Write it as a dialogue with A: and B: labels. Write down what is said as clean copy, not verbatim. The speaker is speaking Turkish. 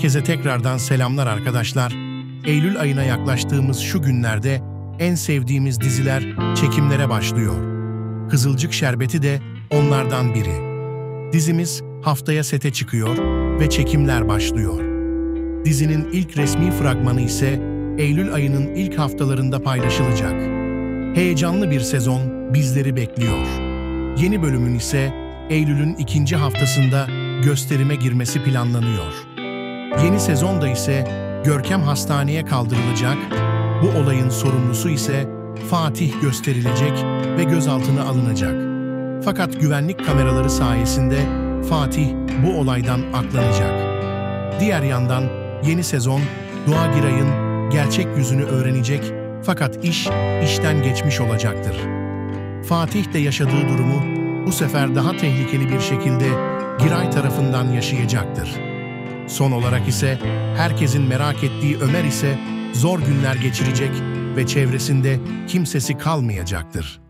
A: Herkese tekrardan selamlar arkadaşlar. Eylül ayına yaklaştığımız şu günlerde en sevdiğimiz diziler çekimlere başlıyor. Kızılcık Şerbeti de onlardan biri. Dizimiz haftaya sete çıkıyor ve çekimler başlıyor. Dizinin ilk resmi fragmanı ise Eylül ayının ilk haftalarında paylaşılacak. Heyecanlı bir sezon bizleri bekliyor. Yeni bölümün ise Eylül'ün ikinci haftasında gösterime girmesi planlanıyor. Yeni sezonda ise Görkem hastaneye kaldırılacak, bu olayın sorumlusu ise Fatih gösterilecek ve gözaltına alınacak. Fakat güvenlik kameraları sayesinde Fatih bu olaydan aklanacak. Diğer yandan yeni sezon Doğa Giray'ın gerçek yüzünü öğrenecek fakat iş işten geçmiş olacaktır. Fatih de yaşadığı durumu bu sefer daha tehlikeli bir şekilde Giray tarafından yaşayacaktır. Son olarak ise herkesin merak ettiği Ömer ise zor günler geçirecek ve çevresinde kimsesi kalmayacaktır.